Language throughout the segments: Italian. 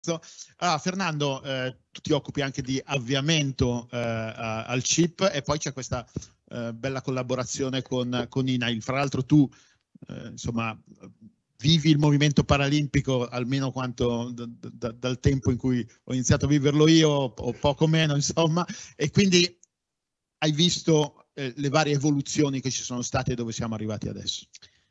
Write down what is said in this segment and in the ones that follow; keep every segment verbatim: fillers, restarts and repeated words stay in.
Allora, Fernando, eh, tu ti occupi anche di avviamento eh, al C I P e poi c'è questa eh, bella collaborazione con, con I N A I L. Fra l'altro tu, eh, insomma, vivi il movimento paralimpico almeno quanto da, da, dal tempo in cui ho iniziato a viverlo io, o poco meno, insomma, e quindi hai visto eh, le varie evoluzioni che ci sono state e dove siamo arrivati adesso.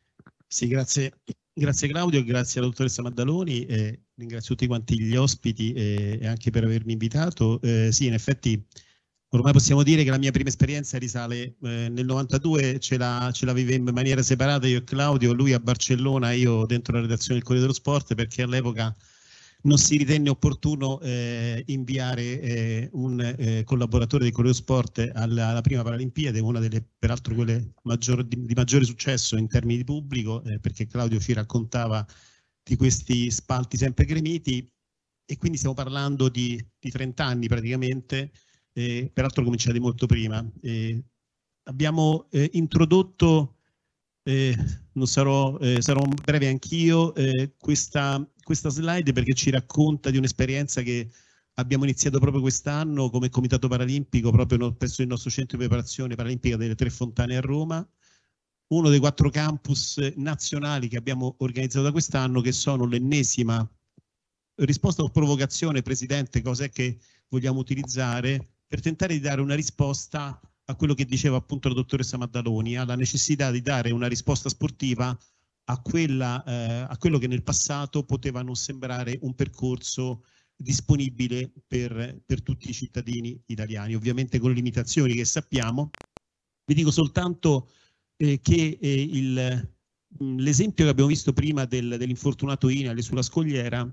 Sì, grazie. Grazie Claudio, grazie alla dottoressa Maddaloni, eh, ringrazio tutti quanti gli ospiti eh, e anche per avermi invitato. Eh, sì, in effetti ormai possiamo dire che la mia prima esperienza risale eh, nel novantadue, ce la, ce la vivemmo in maniera separata io e Claudio, lui a Barcellona, io dentro la redazione del Corriere dello Sport, perché all'epoca non si ritenne opportuno eh, inviare eh, un eh, collaboratore del Corriere dello Sport alla, alla prima Paralimpiade, una delle peraltro quelle maggior, di, di maggiore successo in termini di pubblico, eh, perché Claudio ci raccontava di questi spalti sempre gremiti, e quindi stiamo parlando di, di trenta anni praticamente, eh, peraltro cominciati molto prima. Eh, abbiamo eh, introdotto, eh, non sarò, eh, sarò breve anch'io, eh, questa, questa slide perché ci racconta di un'esperienza che abbiamo iniziato proprio quest'anno come Comitato Paralimpico, proprio presso il nostro centro di preparazione paralimpica delle Tre Fontane a Roma, uno dei quattro campus nazionali che abbiamo organizzato da quest'anno, che sono l'ennesima risposta o provocazione, Presidente, cos'è che vogliamo utilizzare per tentare di dare una risposta a quello che diceva appunto la dottoressa Maddaloni, alla necessità di dare una risposta sportiva a, quella, eh, a quello che nel passato poteva non sembrare un percorso disponibile per, per tutti i cittadini italiani, ovviamente con le limitazioni che sappiamo. Vi dico soltanto eh, che eh, l'esempio che abbiamo visto prima del, dell'infortunato Inali sulla scogliera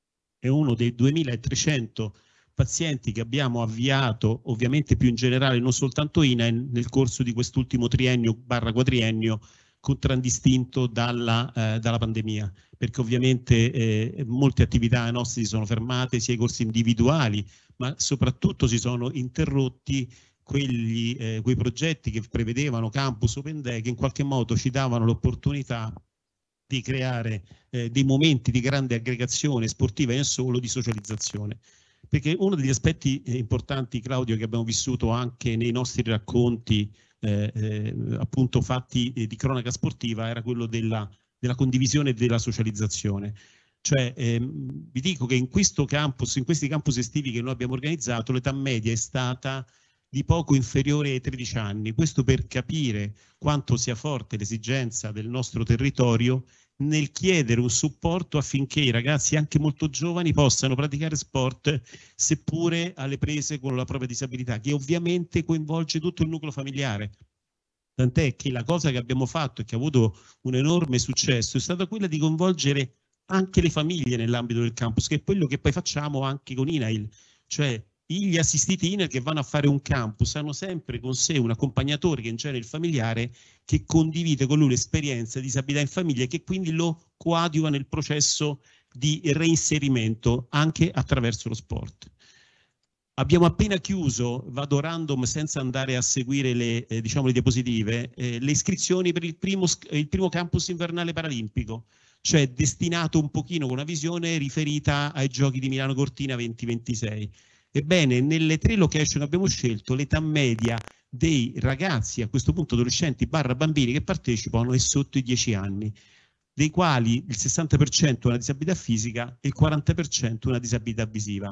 è uno dei duemilatrecento pazienti che abbiamo avviato, ovviamente più in generale, non soltanto I N A I L, nel corso di quest'ultimo triennio barra quadriennio contraddistinto dalla, eh, dalla pandemia, perché ovviamente eh, molte attività nostre si sono fermate, sia i corsi individuali, ma soprattutto si sono interrotti quegli, eh, quei progetti che prevedevano campus open day, che in qualche modo ci davano l'opportunità di creare eh, dei momenti di grande aggregazione sportiva e non solo di socializzazione. Perché uno degli aspetti eh, importanti, Claudio, che abbiamo vissuto anche nei nostri racconti eh, eh, appunto fatti eh, di cronaca sportiva, era quello della, della condivisione e della socializzazione. Cioè ehm, vi dico che in questo campus, in questi campus estivi che noi abbiamo organizzato, l'età media è stata di poco inferiore ai tredici anni, questo per capire quanto sia forte l'esigenza del nostro territorio nel chiedere un supporto affinché i ragazzi anche molto giovani possano praticare sport seppure alle prese con la propria disabilità, che ovviamente coinvolge tutto il nucleo familiare. Tant'è che la cosa che abbiamo fatto e che ha avuto un enorme successo è stata quella di coinvolgere anche le famiglie nell'ambito del campus, che è quello che poi facciamo anche con I N A I L, cioè gli assistiti I N A I L che vanno a fare un campus hanno sempre con sé un accompagnatore, che in genere è il familiare, che condivide con lui l'esperienza di disabilità in famiglia e che quindi lo coadiuva nel processo di reinserimento anche attraverso lo sport. Abbiamo appena chiuso, vado random senza andare a seguire le, eh, diciamo, le diapositive, eh, le iscrizioni per il primo, il primo campus invernale paralimpico, cioè destinato un pochino con una visione riferita ai Giochi di Milano Cortina venti ventisei. Ebbene, nelle tre location che abbiamo scelto, l'età media dei ragazzi, a questo punto adolescenti barra bambini che partecipano, è sotto i dieci anni, dei quali il sessanta per cento una disabilità fisica e il quaranta per cento una disabilità visiva.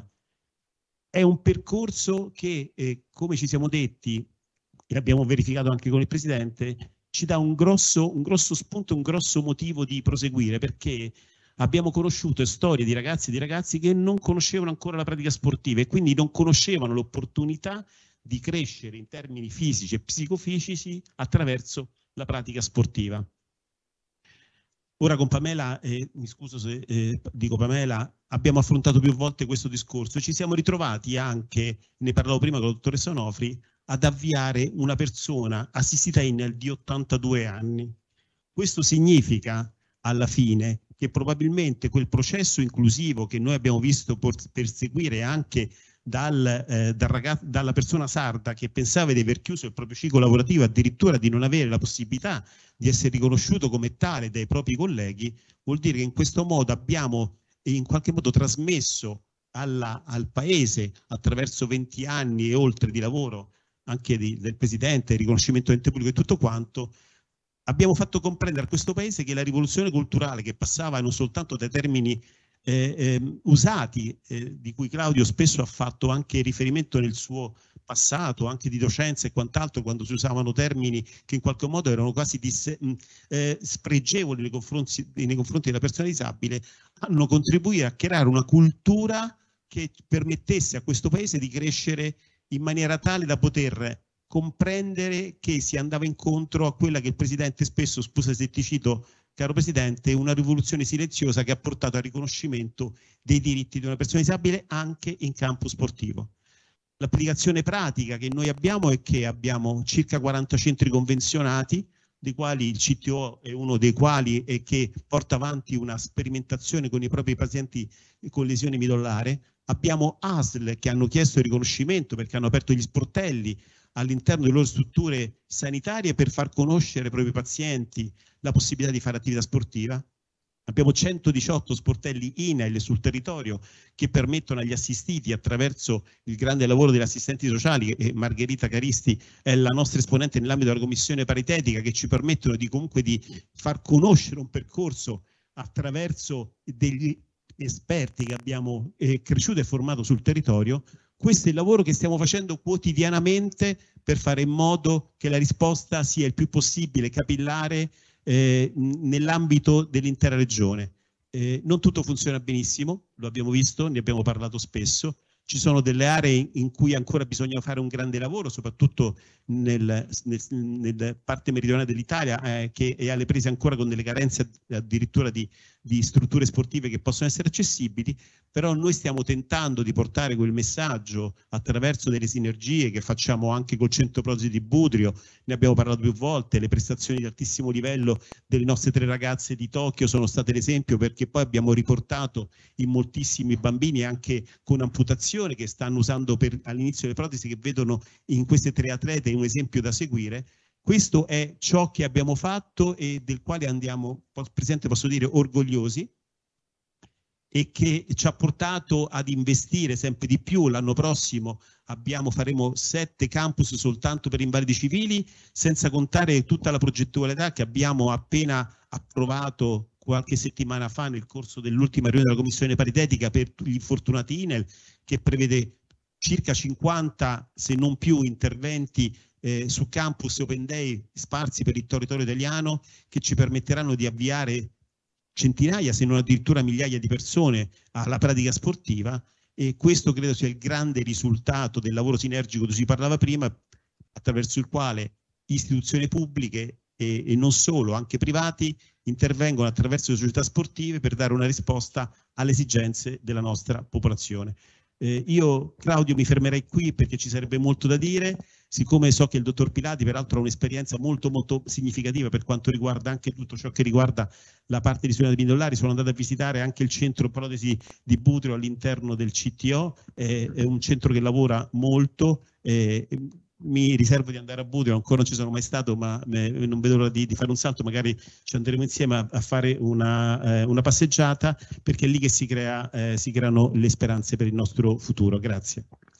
È un percorso che, eh, come ci siamo detti, e abbiamo verificato anche con il Presidente, ci dà un grosso, un grosso spunto, un grosso motivo di proseguire, perché abbiamo conosciuto storie di ragazzi e di ragazzi che non conoscevano ancora la pratica sportiva e quindi non conoscevano l'opportunità di crescere in termini fisici e psicofisici attraverso la pratica sportiva. Ora con Pamela, eh, mi scuso se eh, dico Pamela, abbiamo affrontato più volte questo discorso e ci siamo ritrovati anche, ne parlavo prima con la dottoressa Onofri, ad avviare una persona assistita I N A I L di ottantadue anni. Questo significa alla fine che probabilmente quel processo inclusivo che noi abbiamo visto perseguire anche dal, eh, dal ragazzo, dalla persona sarda che pensava di aver chiuso il proprio ciclo lavorativo, addirittura di non avere la possibilità di essere riconosciuto come tale dai propri colleghi, vuol dire che in questo modo abbiamo in qualche modo trasmesso alla, al Paese attraverso venti anni e oltre di lavoro anche di, del Presidente, il riconoscimento dell'ente pubblico e tutto quanto, abbiamo fatto comprendere a questo Paese che la rivoluzione culturale, che passava non soltanto dai termini eh, eh, usati, eh, di cui Claudio spesso ha fatto anche riferimento nel suo passato, anche di docenza e quant'altro, quando si usavano termini che in qualche modo erano quasi disse, eh, spregevoli nei confronti, nei confronti della persona disabile, hanno contribuito a creare una cultura che permettesse a questo Paese di crescere in maniera tale da poter comprendere che si andava incontro a quella che il Presidente spesso, scusa se ti cito, caro Presidente, una rivoluzione silenziosa che ha portato al riconoscimento dei diritti di una persona disabile anche in campo sportivo. L'applicazione pratica che noi abbiamo è che abbiamo circa quaranta centri convenzionati, dei quali il C T O è uno dei quali e che porta avanti una sperimentazione con i propri pazienti con lesione midollare. Abbiamo A S L che hanno chiesto il riconoscimento perché hanno aperto gli sportelli all'interno delle loro strutture sanitarie per far conoscere ai propri pazienti la possibilità di fare attività sportiva. Abbiamo centodiciotto sportelli I N A I L sul territorio che permettono agli assistiti, attraverso il grande lavoro degli assistenti sociali, e Margherita Caristi è la nostra esponente nell'ambito della commissione paritetica, che ci permettono di comunque di far conoscere un percorso attraverso degli esperti che abbiamo eh, cresciuto e formato sul territorio. Questo è il lavoro che stiamo facendo quotidianamente per fare in modo che la risposta sia il più possibile capillare eh, nell'ambito dell'intera regione. Eh, non tutto funziona benissimo, lo abbiamo visto, ne abbiamo parlato spesso. Ci sono delle aree in cui ancora bisogna fare un grande lavoro, soprattutto nel, nel, nel parte meridionale dell'Italia, eh, che è alle prese ancora con delle carenze addirittura di, di strutture sportive che possono essere accessibili, però noi stiamo tentando di portare quel messaggio attraverso delle sinergie che facciamo anche col Centro Protesi di Budrio, ne abbiamo parlato più volte, le prestazioni di altissimo livello delle nostre tre ragazze di Tokyo sono state l'esempio, perché poi abbiamo riportato in moltissimi bambini anche con amputazioni che stanno usando all'inizio le protesi, che vedono in queste tre atlete un esempio da seguire. Questo è ciò che abbiamo fatto e del quale andiamo, Presidente, posso dire, orgogliosi, e che ci ha portato ad investire sempre di più. L'anno prossimo abbiamo, faremo sette campus soltanto per invalidi civili, senza contare tutta la progettualità che abbiamo appena approvato qualche settimana fa nel corso dell'ultima riunione della Commissione paritetica per gli infortunati I N E L, che prevede circa cinquanta, se non più, interventi eh, su campus open day sparsi per il territorio italiano, che ci permetteranno di avviare centinaia, se non addirittura migliaia di persone alla pratica sportiva, e questo credo sia il grande risultato del lavoro sinergico di cui si parlava prima, attraverso il quale istituzioni pubbliche e, e non solo, anche privati, intervengono attraverso le società sportive per dare una risposta alle esigenze della nostra popolazione. Eh, io, Claudio, mi fermerei qui perché ci sarebbe molto da dire, siccome so che il dottor Pilati peraltro ha un'esperienza molto molto significativa per quanto riguarda anche tutto ciò che riguarda la parte di lesioni midollari. Sono andato a visitare anche il centro protesi di Budrio all'interno del C T O, eh, è un centro che lavora molto. Eh, mi riservo di andare a Budrio, ancora non ci sono mai stato, ma eh, non vedo l'ora di, di fare un salto, magari ci andremo insieme a, a fare una, eh, una passeggiata, perché è lì che si, crea, eh, si creano le speranze per il nostro futuro. Grazie.